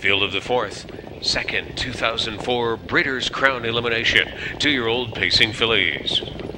Field of the fourth, second 2004 Breeders' Crown Elimination, 2-year-old pacing fillies.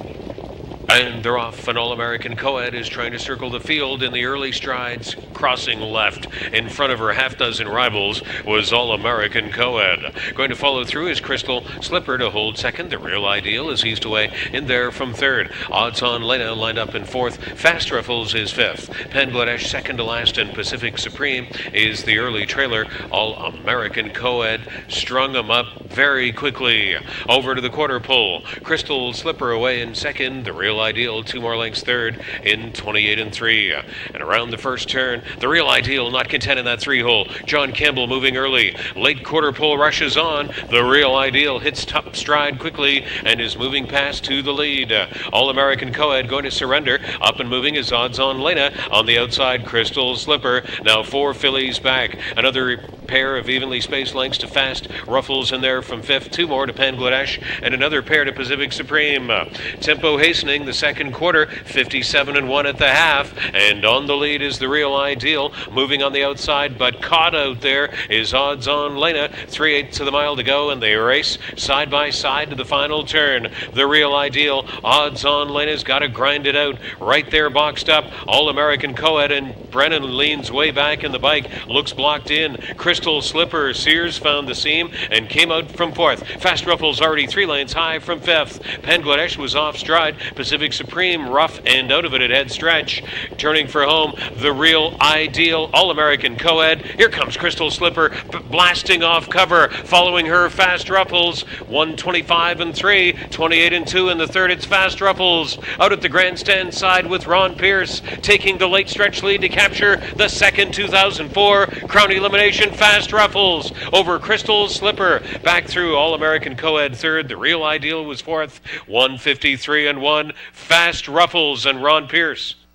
And they're off. An All-American Co-Ed is trying to circle the field in the early strides, crossing left. In front of her half-dozen rivals was All-American Co-Ed. Going to follow through is Crystal Slipper to hold second. The Real Ideal is eased away in there from third. Odds On Lena lined up in fourth. Fast Ruffles is fifth. Bangladesh second to last, and Pacific Supreme is the early trailer. All-American Co-Ed strung them up very quickly. Over to the quarter pole. Crystal Slipper away in second. The Real Ideal 2 more lengths third in 28 3. And around the first turn, the Real Ideal not content in that 3-hole. John Campbell moving early. Late quarter pole rushes on. The Real Ideal hits top stride quickly and is moving past to the lead. All-American Co-Ed going to surrender. Up and moving is Odds On Lena. On the outside, Crystal Slipper. Now 4 fillies back. Another pair of evenly spaced lengths to Fast Ruffles in there from fifth. 2 more to Bangladesh and another pair to Pacific Supreme. Tempo hastening the second quarter, 57-1 at the half, and on the lead is the Real Ideal, moving on the outside, but caught out there is Odds On Lena. 3/8 of the mile to go, and they race side by side to the final turn. The Real Ideal, Odds On Lena's got to grind it out. Right there boxed up, All-American Co-Ed, and Brennan leans way back in the bike, looks blocked in. Crystal Slipper, Sears found the seam and came out from fourth. Fast Ruffles already 3 lanes high from fifth. Bangladesh was off stride. Pacific Supreme rough and out of it at head stretch. Turning for home, the Real Ideal, All-American Co-Ed. Here comes Crystal Slipper blasting off cover. Following her, Fast Ruffles. 125 3, 28 2 in the third. It's Fast Ruffles out at the grandstand side with Ron Pierce taking the late stretch lead to capture the second 2004 Crown Elimination. Fast Ruffles over Crystal Slipper. Back through All-American Co-Ed third. The Real Ideal was fourth. 153-1. Fast Ruffles and Ron Pierce.